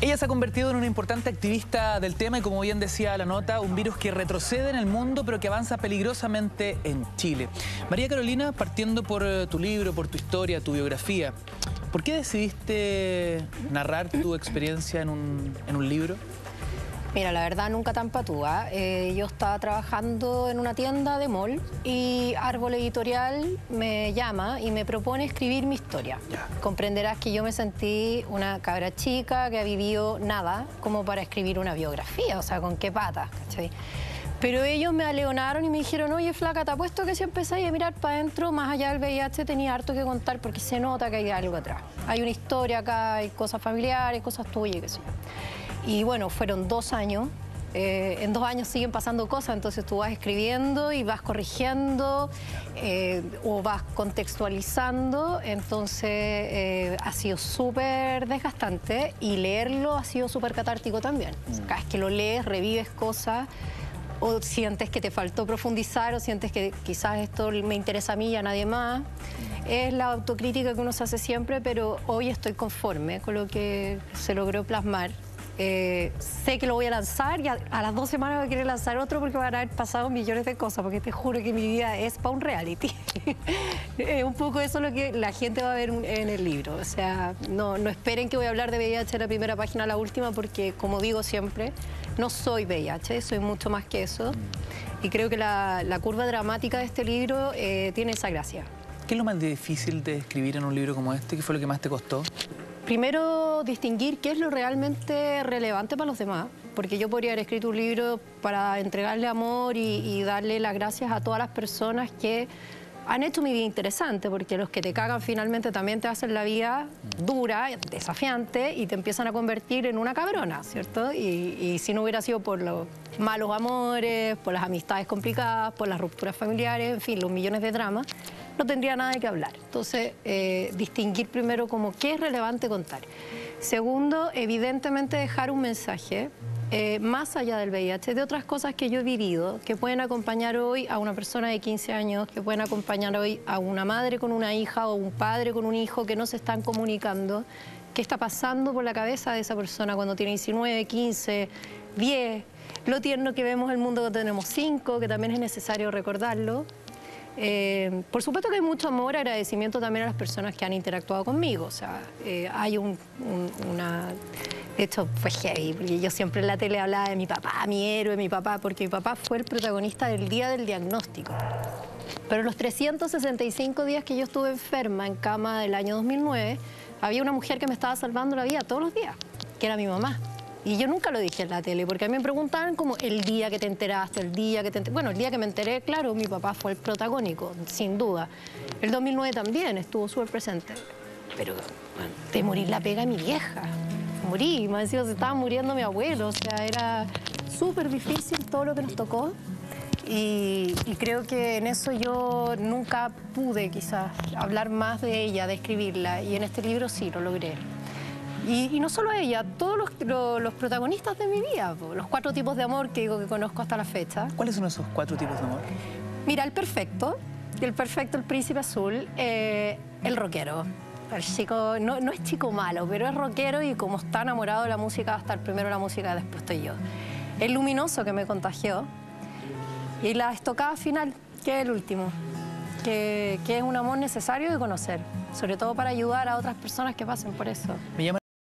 Ella se ha convertido en una importante activista del tema y, como bien decía la nota, un virus que retrocede en el mundo pero que avanza peligrosamente en Chile. María Carolina, partiendo por tu libro, por tu historia, tu biografía, ¿por qué decidiste narrar tu experiencia en un libro? Mira, la verdad nunca tan patúa. Yo estaba trabajando en una tienda de mall y Árbol Editorial me llama y me propone escribir mi historia. Comprenderás que yo me sentí una cabra chica que ha vivido nada como para escribir una biografía, o sea, ¿con qué patas? ¿Cachai? Pero ellos me aleonaron y me dijeron, oye, flaca, te apuesto que si empezáis a mirar para adentro, más allá del VIH, tenía harto que contar porque se nota que hay algo atrás. Hay una historia acá, hay cosas familiares, cosas tuyas, qué sé yo. Y bueno, fueron 2 años. En 2 años siguen pasando cosas, entonces tú vas escribiendo y vas corrigiendo o vas contextualizando. Entonces ha sido súper desgastante y leerlo ha sido súper catártico también. Cada vez que lo lees, revives cosas o sientes que te faltó profundizar o sientes que quizás esto me interesa a mí y a nadie más. Es la autocrítica que uno se hace siempre, pero hoy estoy conforme con lo que se logró plasmar. Sé que lo voy a lanzar y a las 2 semanas voy a querer lanzar otro porque van a haber pasado millones de cosas, porque te juro que mi vida es para un reality. Un poco eso es lo que la gente va a ver en el libro. O sea, no esperen que voy a hablar de VIH de la primera página a la última, porque como digo siempre, no soy VIH, soy mucho más que eso. Y creo que la curva dramática de este libro tiene esa gracia. ¿Qué es lo más difícil de escribir en un libro como este? ¿Qué fue lo que más te costó? Primero, distinguir qué es lo realmente relevante para los demás, porque yo podría haber escrito un libro para entregarle amor y darle las gracias a todas las personas que han hecho mi vida interesante, porque los que te cagan finalmente también te hacen la vida dura, desafiante, y te empiezan a convertir en una cabrona, ¿cierto? Y si no hubiera sido por los malos amores, por las amistades complicadas, por las rupturas familiares, en fin, los millones de dramas, no tendría nada de qué hablar. Entonces, distinguir primero como qué es relevante contar. Segundo, evidentemente dejar un mensaje más allá del VIH, de otras cosas que yo he vivido, que pueden acompañar hoy a una persona de 15 años, que pueden acompañar hoy a una madre con una hija o un padre con un hijo que no se están comunicando, qué está pasando por la cabeza de esa persona cuando tiene 19, 15, 10, lo tierno que vemos el mundo cuando tenemos 5, que también es necesario recordarlo. Por supuesto que hay mucho amor, agradecimiento también a las personas que han interactuado conmigo. O sea, hay una... De hecho, fue heavy, porque yo siempre en la tele hablaba de mi papá, mi héroe, mi papá, porque mi papá fue el protagonista del día del diagnóstico. Pero los 365 días que yo estuve enferma en cama del año 2009, había una mujer que me estaba salvando la vida todos los días, que era mi mamá. Y yo nunca lo dije en la tele, porque a mí me preguntaban como el día que te enteraste, el día que te enteraste. Bueno, el día que me enteré, claro, mi papá fue el protagónico, sin duda. El 2009 también estuvo súper presente. Pero bueno, de morir la pega de mi vieja. Morí, me decía, se estaba muriendo mi abuelo. O sea, era súper difícil todo lo que nos tocó. Y creo que en eso yo nunca pude quizás hablar más de ella, de escribirla. Y en este libro sí lo logré. Y no solo ella, todos los protagonistas de mi vida, los 4 tipos de amor que digo que conozco hasta la fecha. ¿Cuáles son esos 4 tipos de amor? Mira, el perfecto, el príncipe azul, el rockero. El chico, no es chico malo, pero es rockero y como está enamorado de la música, va a estar primero la música, después estoy yo. El luminoso que me contagió y la estocada final, que es el último, que es un amor necesario de conocer, sobre todo para ayudar a otras personas que pasen por eso. Me llama